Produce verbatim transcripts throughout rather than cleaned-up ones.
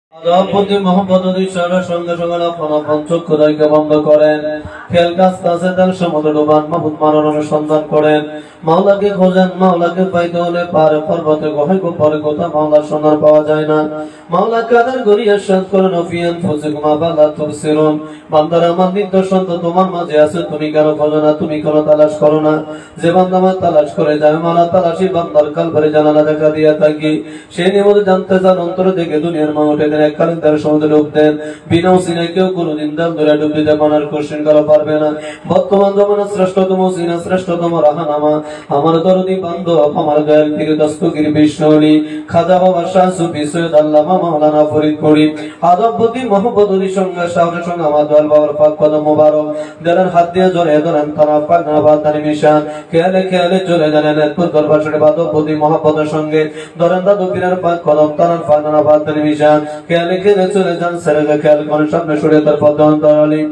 প্রতি মহব্বত ঈশ্বরের সঙ্গে সঙ্গে আপন আপন চক্ষুদ্বয়কে বন্ধ করেন, খেল কাজ কাছে তার সমুদ্র ডুবান মাহবুব মারার অনুসন্ধান করেন। মাওলাকে খোঁজেন, মাওলাকে পাইতে হলে পারে পর্বতে গহে গোপরে কোথা মাওলার সন্ধান পাওয়া যায় না। মাওলা কাদের গরি ইরশাদ করেন, ফিয়ান ফুসিকুমা বালা তুবসিরুন, বান্দারা আমার নিদর্শন তো তোমার মাঝে আছে, তুমি কেন খোঁজো না, তুমি কেন তালাশ করো না? যে বান্দা আমার তালাশ করে যায়, মাওলা তালাশি বান্দার কালবারে জানালা দেখা দিয়া থাকি। সেই নিয়ম জানতে চান অন্তরে দেখে দুনিয়ার মা উঠে দেন, এককালীন তার সমুদ্রে ডুব দেন। বিনা উসিলায় কেউ কোনোদিন দাল ধরে ডুব দিতে মানার কোশ্চেন করা পারবে না। বর্তমান জমানার শ্রেষ্ঠতম উসিলা, শ্রেষ্ঠতম রাহানামা আমার দরদি বান্ধব, আমার দয়াল পীর দস্তগীর বিষ্ণুলি খাজা বাবা শাহ সুফি সৈয়দ আল্লামা মাওলানা ফরিদপুরি আদবতি মহব্বতী সঙ্গে সাহসের সঙ্গে আমার দয়াল বাবার পাক কদম মোবারক দেলের হাত দিয়ে জড়ে ধরেন তারা পাক না বাদানি মিশান খেয়ালে খেয়ালে চলে জানেন এরপর দরবার সরে বাদবতি মহব্বতের সঙ্গে ধরেন দাদু পীরের পাক কদম তারার পাক না বাদানি মিশান খেয়ালে খেয়ালে চলে যান সেরে খেয়াল করে সামনে সরে তার পদ্মন্তরালি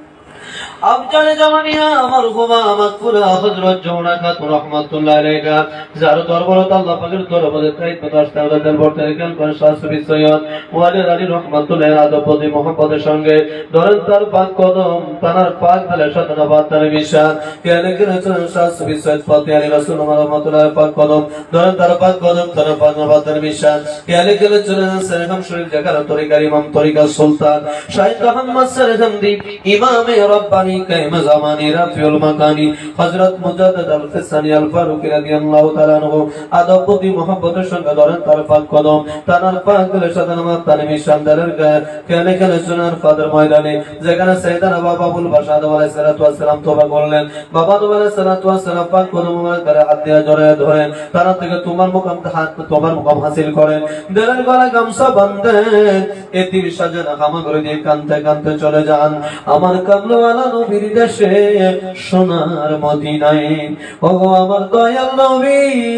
আফজালে জামানিয়া আমার হুমা মাগফুরা হযরত জওনা খাতুন রাহমাতুল্লাহ আলাইহা যার দরবারত আল্লাহ পাকের দরবারে তাই পতাশ তাওদাদের বর্তমানে কেন করে শাস্ত্রী সৈয়দ ওয়ালি আলী রাহমাতুল্লাহ আদবতি মুহাম্মদের সঙ্গে ধরেন তার পাক কদম তার পাক দলে শতনাবাদ তার মিশান কেন করে শাস্ত্রী সৈয়দ ফাতি আলী রাসূল রাহমাতুল্লাহ পাক কদম ধরেন তার পাক কদম তার পাক নাবাদ তার মিশান কেন করে চলেন সেরকম শরীফ জাকার তরিকার ইমাম তরিকা সুলতান শাইখ আহমদ সরহমদি ইমামে রব্বানি কাইম জামানি রাফিউল মাকানি হযরত মুজাদ্দিদ আল ফিসানি আল ফারুকি রাদিয়াল্লাহু তাআলা আনহু আদবতি মুহাব্বতের সঙ্গে ধরেন তার পাক কদম তার পাক দলে সাদানামাত তার মিশান দলের কেন কেন সুনার ফাদর ময়দানে যেখানে সাইয়েদানা বাবা আবুল বাশার আলাইহিস সালাতু ওয়াস সালাম তওবা করলেন, বাবা তো আলাইহিস সালাতু ওয়াস সালাম পাক কদম মোবারক ধরে হাত দিয়ে জড়ায় ধরেন তার থেকে তোমার মুকাম হাত তোমার মুকাম হাসিল করেন দলের গলা গামছা বাঁধেন এতিম সাজানা খামা করে দিয়ে কাঁদতে কাঁদতে চলে যান আমার কামলাওয়ালা নবীর দেশে সোনার মদিনায়। ওগো আমার দয়াল নবী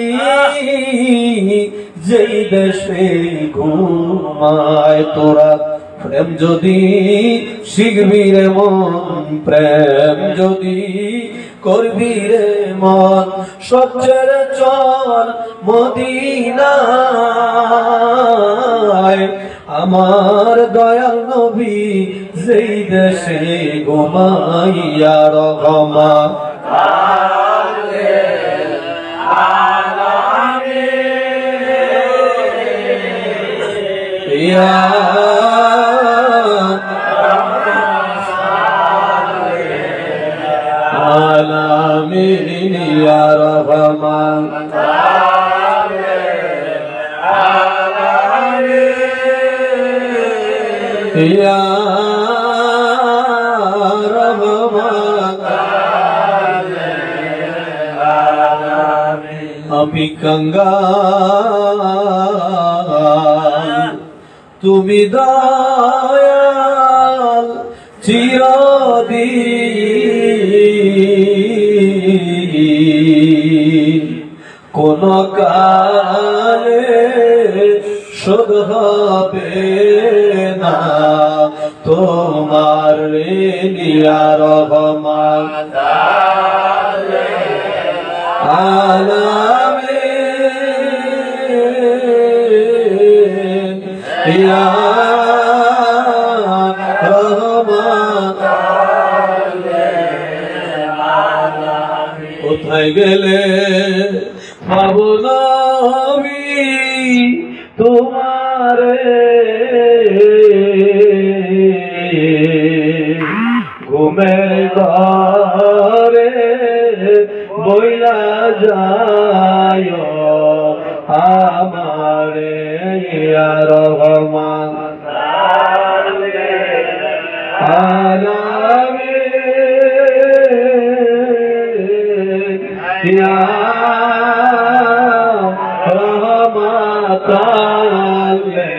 যেই দেশে ঘুমায় তোরা প্রেম যদি শিখবি রে মন, প্রেম যদি করবি রে মন, সবচেয়ে চল মদিনায় আমার দয়াল নবী যেই দেশে ঘুমাইয়া রহমান ইয়া আলামিন ইয়া রহমান ইয়া রহমান আমি কাঙ্গাল তুমি দয়াল চিরদিন কোন কালে শোধ হবে না তোমার ইয়া রহমান আলামিন ইয়া রহমান কোথায় গেলে পাবো নবী তোমারে ঘুমের ঘরে বইলা যায় আমারে ইয়া রহমান আলামিন ইয়া রহমাতাল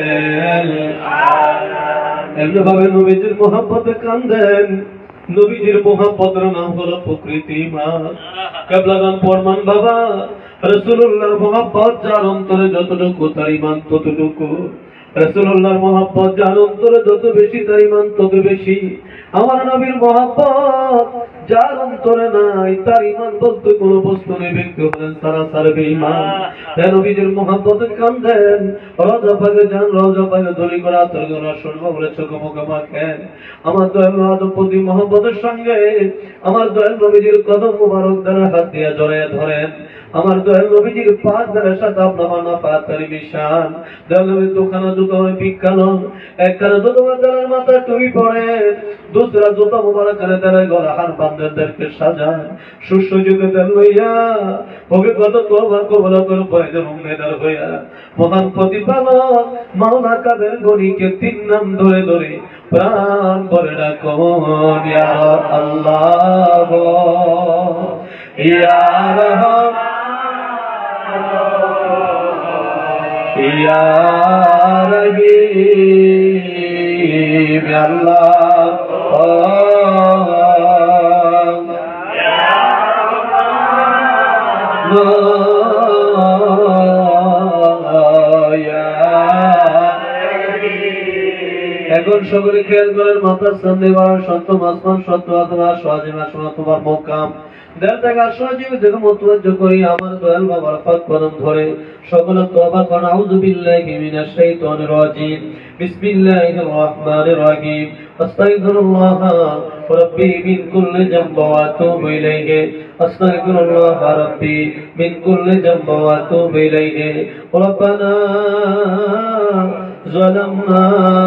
এমনি ভাবে নবীজির মোহাব্বতে কান্দেন। নবীজির মোহাব্বতের নাম হলো প্রকৃতি মা কেবলাগান ফরমান বাবা রাসূলুল্লাহর মোহাব্বত যার অন্তরে যতটুকু তার ঈমান ততটুকু, রাসূলুল্লাহর মোহাব্বত যার অন্তরে যত বেশি তার ঈমান তত বেশি। আমার নবীর মোহাব্বত যার অন্তরে নাই তার ঈমান বলতে কোনো বস্তু নেই, ব্যক্তি হলেন তারা তার বেঈমান। তাই নবীজির মহব্বতে কান্দেন, রওজা পাকে যান, রওজা পাকে দলি করে আতর করে শুনবো বলে চোখ মুখে মাখেন। আমার দয়াল মহাদপতি মহব্বতের সঙ্গে আমার দয়াল নবীজির কদম মুবারক দ্বারা হাত দিয়ে জড়িয়ে ধরেন। আমার দয়াল নবীজির পাঁচ দ্বারা সাথে আপনার না পাতারি মিশান। দয়াল নবীর দুখানা জুতো বিজ্ঞান, একখানা জুতো দ্বারার মাথায় টুপি পরে, দুসরা জুতো মুবারক করে দ্বারা গলা হার বান্দাদেরকে সাজান। সুসজ্জিত দেন লইয়া অভিজ্ঞত তওবা কবুল করে পয়দা উম্মেদার হইয়া মহান প্রতিপালক মাওলা কাদের গনিকে তিন নাম ধরে ধরে প্রাণ ভরে ডাকুন, ইয়া আল্লাহ ইয়া রহমান ইয়া রহিম, ইয়া আল্লাহ এখন সকলে খেয়াল করেন, মাথার সামনে বাড়ার সত্য আসমান সত্য অথবা সহজীব আসমান অথবা মোকাম দেড় টাকা সহজীব থেকে মতবাজ্য করি আমার দয়াল বাবার পাক কদম ধরে সকলে তওবা করেন। আউযু বিল্লাহি মিনাশ শাইতানির রাজিম, বিসমিল্লাহির রহমানির রহিম, আস্তাগফিরুল্লাহ রাব্বি মিন কুল্লি যামবি ওয়া আতুবু ইলাইহি, আস্তাগফিরুল্লাহ রাব্বি মিন কুল্লি যামবি ওয়া আতুবু ইলাইহি, রব্বানা যালামনা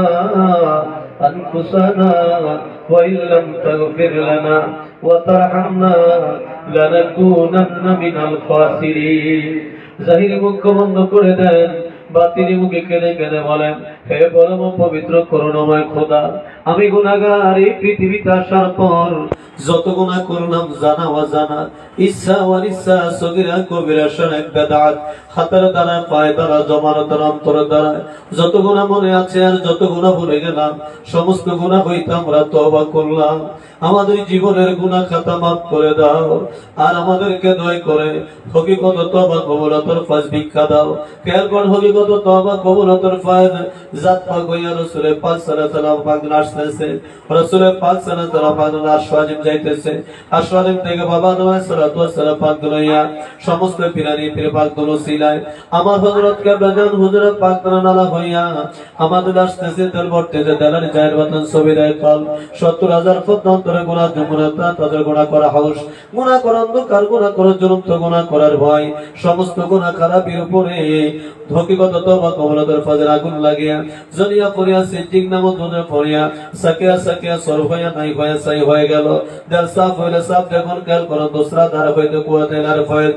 أنفسنا وإن لم تغفر لنا وترحمنا لنكونن من الخاسرين। জাহিরি মুখ বন্ধ করে দেন, বাতিনি মুখে কেঁদে কেঁদে বলেন, হে পরম পবিত্র করুণাময় খোদা, আমি গুনাহগার। এই পৃথিবীতে আসার পর যত গুনাহ করলাম জানা অজানা, ইচ্ছা অনিচ্ছা, সগীরা কবিরা, শিরক বিদআত, হাতের দ্বারা পায়ের দ্বারা জমানতের অন্তর দ্বারা যত গুনাহ মনে আছে আর যত গুনাহ ভুলে গেলাম, সমস্ত গুনাহ হইতে আমরা তওবা করলাম। আমাদের জীবনের গুনাহ খাতা মাফ করে দাও আর আমাদেরকে দয়া করে হকিকত তওবা কবুলতর ফাজ ভিক্ষা দাও। খেয়াল কর, হকিকত তওবা কবুলতর ফাজ জাত পাক হইয়া রাসূলের পাক সাল্লাল্লাহু আলাইহি ওয়াসাল্লাম পাক আসতেছে, রাসূলের পাক সাল্লাল্লাহু আলাইহি ওয়াসাল্লাম আশওয়াজিম যাইতেছে, আশওয়াজিম থেকে বাবা আদম আলাইহিস সালাম পাক লইয়া সমস্ত পিরানি পীর পাক গুলো সিলায় আমার হযরত কেবলাজান হুজুর পাক নালা হইয়া আমাদের আসতেছে। তার বর্তেতে দেলার জায়ের বাতন সবিদায় কাল সত্তর হাজার ফুট অন্তরে গুনাহ জমুনাতা তাদের গুনাহ করা হাউস, গুনাহ করার অন্ধকার, গুনাহ করার জ্বলন্ত, গুনাহ করার ভয়, সমস্ত গুনাহ খারাপের উপরে হকিকত তওবা কবুলতর ফাজের আগুন লাগিয়া জনিয়া পড়িয়া সিদ্দিক নামক দুধে পড়িয়া সাকিয়া সাকিয়া সর হইয়া নাই হইয়া সাই হয়ে গেল। দেল সাফ হইলে সাফ যখন খেয়াল করো দোসরা ধারা হইতে কুয়াতে আর ফয়েদ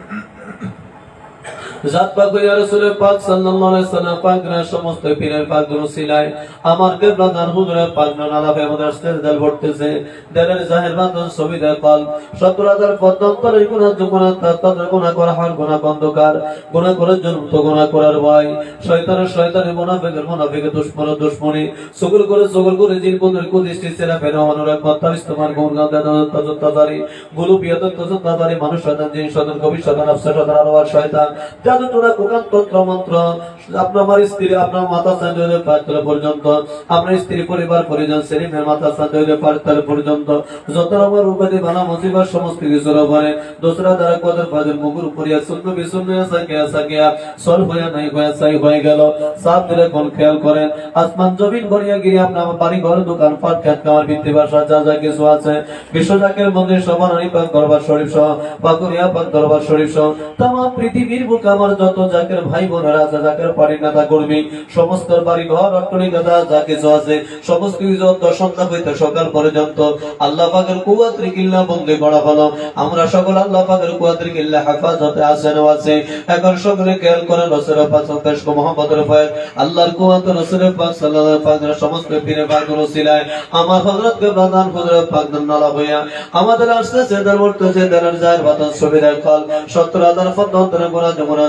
জাত পাক হইয়া রাসূলের পাক সাল্লাল্লাহু আলাইহি ওয়াসাল্লাম পাক না সমস্ত পীরের পাক গুলো সিলায় আমার কেবলাদার হুজুরের পাক না নালাবে আমাদের আস্তে দেল ভরতেছে। দেলের জাহির বাদন সবিদা কল সত্তর হাজার পদ্মন্তরের গুনাহ গুনাহ তাদের গুনাহ করা হয়, গুনাহ অন্ধকার, গুনাহ করার জন্য তো গুনাহ করার ভয়, শয়তানের শয়তানের মুনাফিকের মুনাফিকের দুশমনের দুশমনি, সুগুল করে সুগুল করে জিন বন্ধের কুদৃষ্টি সেরা ফেরা অনুরাগ কথা ইস্তেমাল গুণগান দাদা তাজারি গুলু বিয়াত তাজারি মানুষ শয়তান জিন শয়তান কবি শয়তান আফসার শয়তান আরওয়াহ শয়তান জাদু টোনা কোরআন তন্ত্র মন্ত্র আপনার আমার স্ত্রী আপনার মাতা সাজলে পাতলে পর্যন্ত আপনার স্ত্রী পরিবার পরিজন সেলিমের মাতা সাজলে পাতলে পর্যন্ত যত আমার উপাধি বানা মুসিবত সমস্ত কিছুর উপরে দোসরা দ্বারা কদর ফাজল মুগুর পরিয়া শূন্য বিশূন্য সাকিয়া সাকিয়া সল হইয়া নাই হইয়া সাই হয়ে গেল। সাপ দিলে কোন খেয়াল করেন, আসমান জমিন ভরিয়া গিয়ে আপনার বাড়ি ঘর দোকান পাট খেত কামার বৃত্তি বাসা যা যা কিছু আছে বিশ্বজাকের মন্দির সবানি পাক দরবার শরীফ সহ পাকুরিয়া পাক দরবার শরীফ সহ তাম পৃথিবীর বুক আমার যত জাকের ভাই বোনেরা আছে, জাকের পাড়ি নেতা কর্মী সমস্ত বাড়ি ঘর অট্টালিকা যা কিছু আছে সমস্ত কিছু সন্ধ্যা হইতে সকাল পর্যন্ত আল্লাহ পাকের কুওয়াতের কিল্লা বন্দী করা হলো। আমরা সকল আল্লাহ পাকের কুওয়াতের কিল্লা হেফাজতে আছেন আছে। এখন সকলে খেয়াল করেন রাসূলের পাক সাল্লাল্লাহু মুহাম্মদের পাক আল্লাহর কুওয়াত রাসূলের পাক সাল্লাল্লাহু আলাইহি ওয়াসাল্লাম সমস্ত পীরে পাক রসিলায় আমার হযরতকে প্রদান হুজুরের পাক নালা হইয়া আমাদের আসছে সেদার বর্তছে দেলার জায়ের বাতাস সুবিধার কল সত্তর হাজার পদ্মন্তরে গুনাহ যমুনা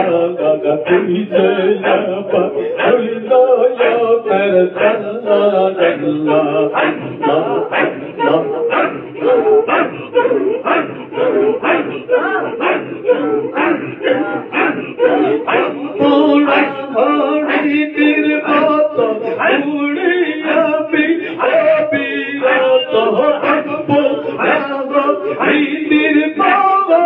সাগা তুই যে আপা তুই নয়নের তারা আল্লাহ আল্লাহ আল্লাহ পুরা ঘড়িটির মতো উড়িয়া বি অবিরত পুরা ঘড়িটির মতো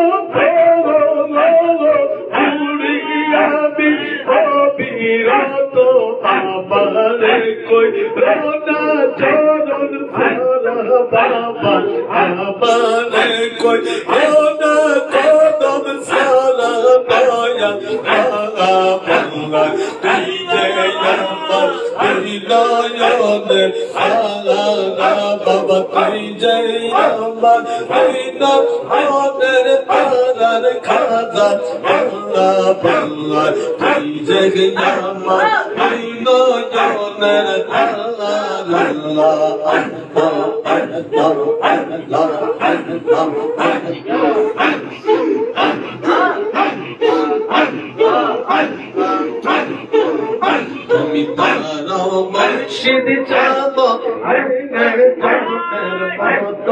উড়িয়া বি অবিরত আমারে কই রোনা চরণ সারা বাবা আমারে কই রোনা কদম সারা দয়া তুই যে আমার হৃদয়ের সারা বাবা তুই যে আমার হৃদয়ের তারার খাজা আল্লাহ আল্লাহ তুই যে আমার হৃদয়ের তারার আল্লাহ আল্লাহ আল্লাহ আল্লাহ তুমি তারাও মুর্শিদ চাবো আইনের জগতের মত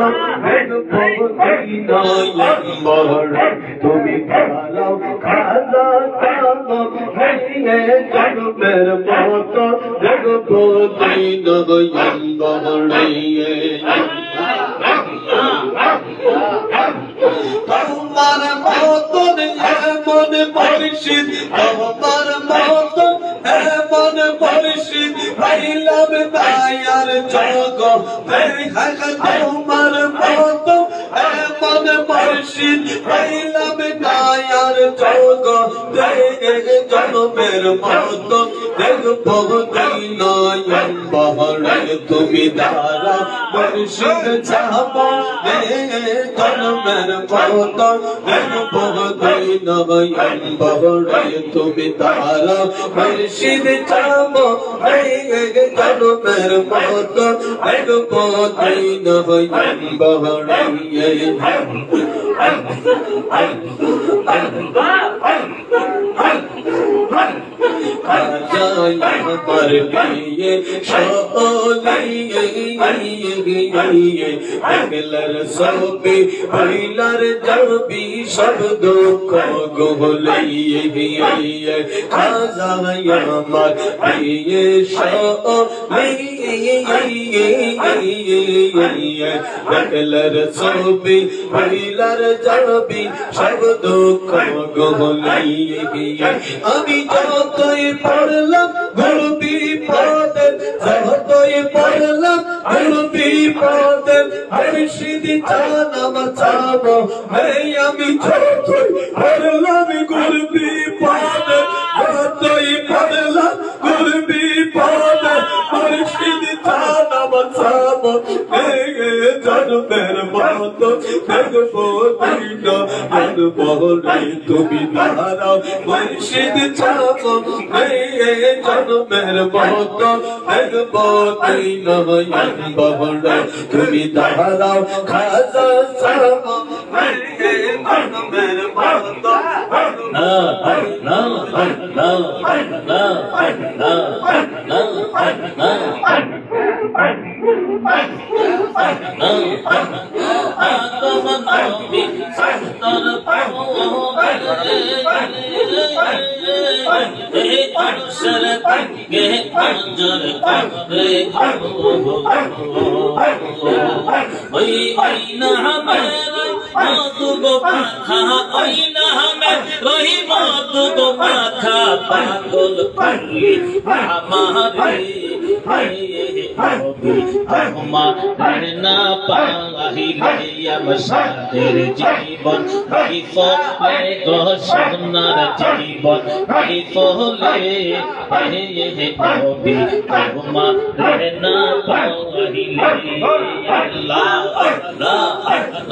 তুমি তারাও খাজা চাবো আইনের জগতের মত দেখবো দিন বড়াইয়ে তোমার মতন এমন মুর্শিদ তোমার মতন এমন মুর্শিদ পাইলাম দায়ার জগতে তোমার মতন এমন মুর্শিদ পাইলাম দায়ার জগতে জন্মের মতো দেখবো নয়ন বহরে তুমি দাঁড়া মুর্শিদ চাবা জন্মের মতো দেখবো নয়ন বহরে তুমি দাঁড়া মুর্শিদ চাবো জন্মের মতো দেখবো নয়ন বহরে আমার বিয়ে শোলিয়ে দেখলার সবে হইলার যাবি সব দুঃখ গোলিয়ে খাজা আমার বিয়ে শোলিয়ে দেখলার সবে হইলার যাবি সব দুঃখ গোলিয়ে আমি যতই পড়লাম গুরুবি পদের যতই পড়লাম গুরুবি পদের মুর্শিদ চান আমার চাবো আমি যতই পড়লাম গুরুবি পদের যতই পড়লাম গুরুবি পদের মুর্শিদ চান আমার চাবো জন্মের মতো দেখবো দিন বহরে তুমি দাঁড়াও মুর্শিদ চাবো জন্মের মতো দেখবো দিন বহরে তুমি দাঁড়াও খাজা চাবো জন্মের মতো না না না না না না আদম নবী সত্তর এ অনুসর গে অঞ্জর করে ওই ওই না মেরা মধু গো পাখা ওই না মে রহি মধু গো পাখা পাগল করলি আমারে তোমার না পাহিলে আমাদের জীবন বিফলে গো সোনার জীবন বিফলে নবী তোমার না পাহিলে আল্লাহ আল্লাহ আল্লাহ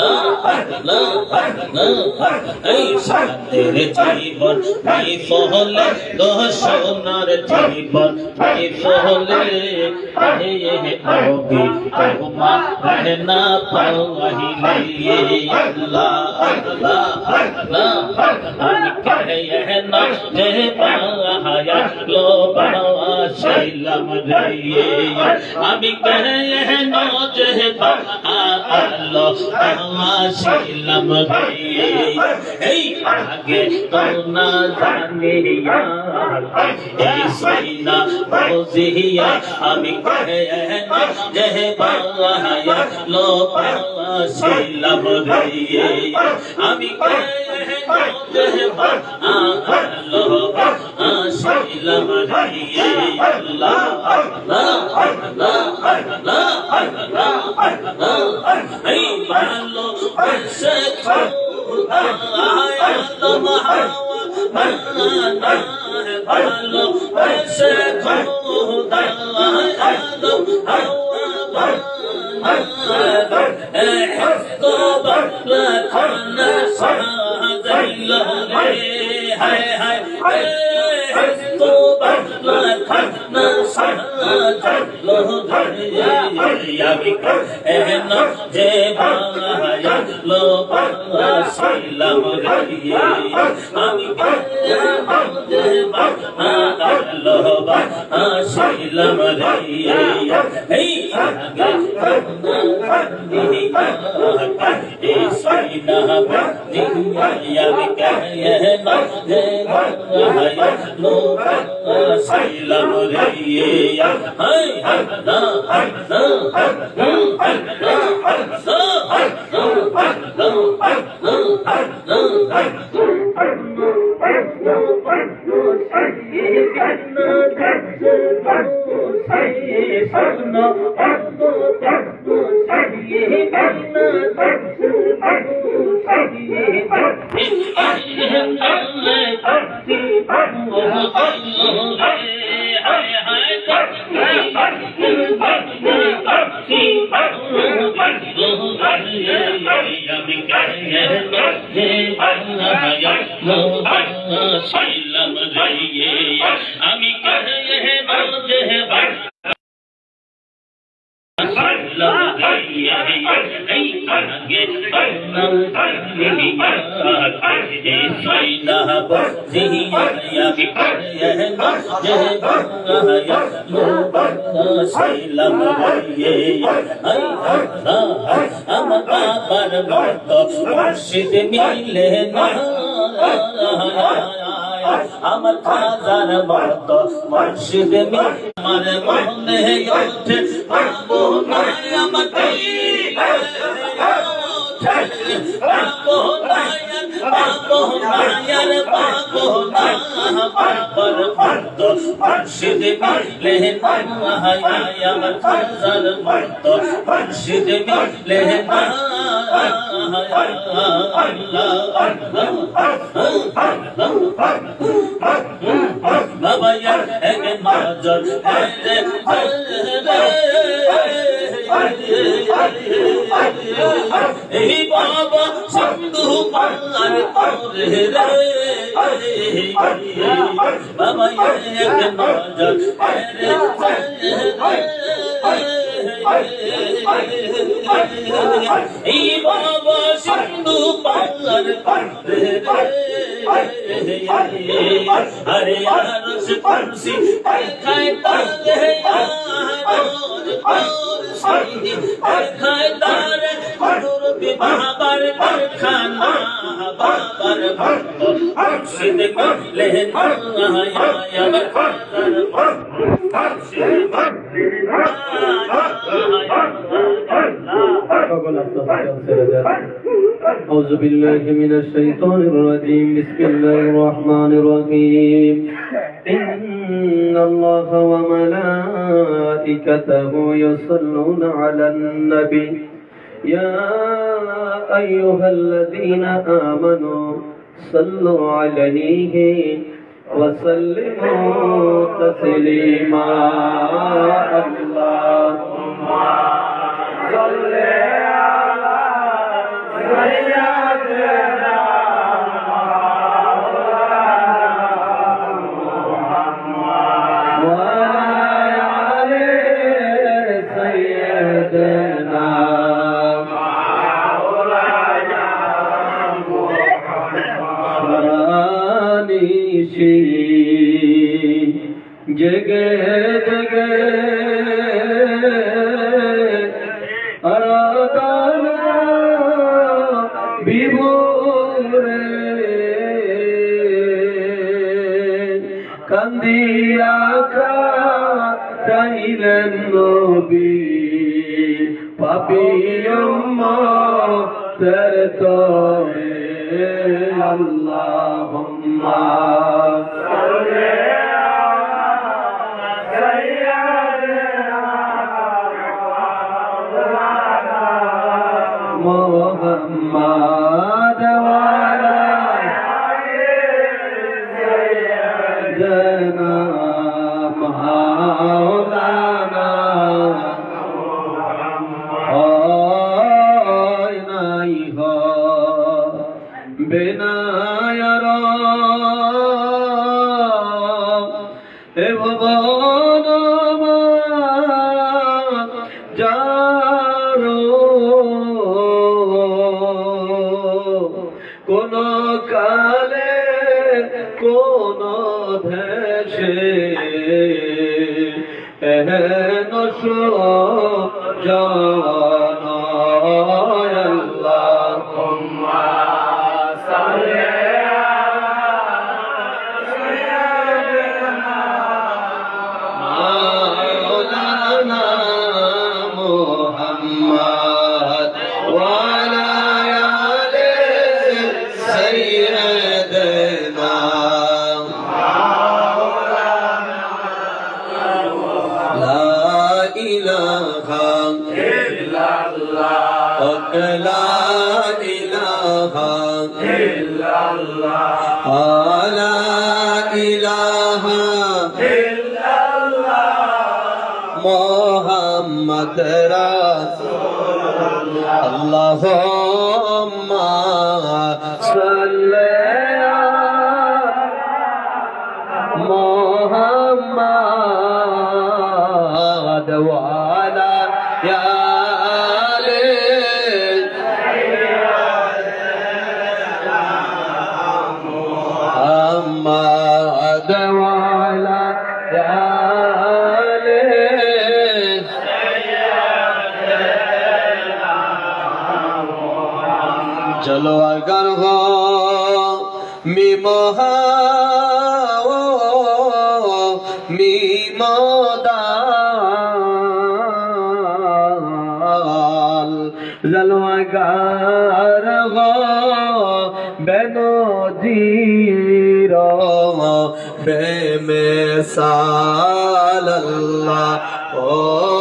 এই সাদের জীবন বিফলে গো সোনার জীবন বিফলে হে নবী তোমার না পাইলে আল্লাহ আল্লাহ আল্লাহ আমি কহে না যে পায়া লো বাবা ছিলাম রে আমি কহে না যে আল্লাহ বাবা ছিলাম রে এই আগে তো না জানিয়া এই সিনা বুঝিয়া আমি কহে না যে পায়া লো বাবা ছিলাম রে আমি কহে না যে আল্লাহ বাবা ছিলাম রে আল্লাহ আল্লাহ আল্লাহ আল্লাহ আল্লাহ এই ভালো বসে খোদা আদম হাওয়া বানানা ভালো বসে খোদা আদম হাওয়া বানানা তো বাংলা খানা সাজাইলো রে হায় হায় তো বাংলা খানা সাজাইলো রে আমি কহে না যে ভায়া লো বাবা ছিলাম রে আমি কহে না যে ভায়া লো বাবা ছিলাম রে এই আগে এই সিনা বুঝিয়া আমি কহে না যে ভায়া লো বাবা ছিলাম রে হায় হায় না না আমি কহে না যে আমার বাবার মতো মুর্শিদ মিলে না আমার খাজার মতো মুর্শিদ মিলে আমার মনে ওঠে পাবো না আমার পাবো না পাবো না পাবো না বাবার মতো মুর্শিদ মিলে না আমার খাজার মতো মুর্শিদ মিলে না বাবা এক নজর এই বাবা সিন্ধু পার করে রে বাবা এক নজর এই বাবা সিন্ধু পার করে রে আরে আরশ কুরসি খায় তালে খায় তারে কুদরত বাবার খানা বাবার ভক্ত মুর্শিদ মিলে না আমার খাজার মুর্শিদ أعوذ بالله من الشيطان الرجيم بسم الله الرحمن الرحيم إن الله وملائكته يصلون على النبي يا أيها الذين آمنوا صلوا عليه وسلموا تسليما اللهم صل على নবী পাপী উম্মতের তরে আল্লাহুম্মা সাল্লি محمد وعلى سيدنا مولانا آينا بنا يرى কোন কালে কোন দেশে এহেন জান আল্লাহুম্মা সাল্লি আলা মাওলানা মুহাম্মদ ওয়া আলা لا إله إلا الله لا إله إلا الله محمد رسول الله اللهم صل على محمد وعلى चलो अगर हो मीमोहा मीमोदाल चलो अगर हो बेनो जीरो बेमिसाल अल्लाह ओ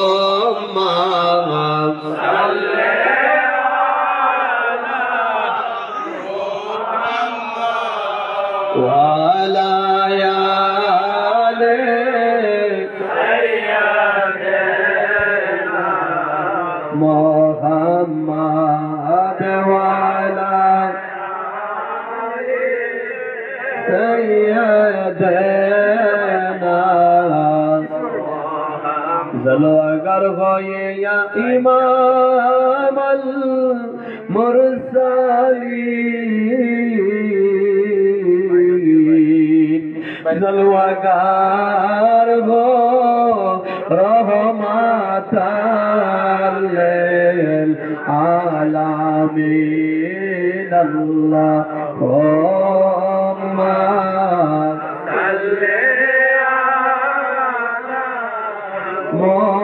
وعلى آل سيدنا محمد وعلى سيدنا ज़लो अगर हो या इमाम المرسلين जलवागार हो रहमतल लिल आलमीन अल्लाहुम्मा सल्ली अला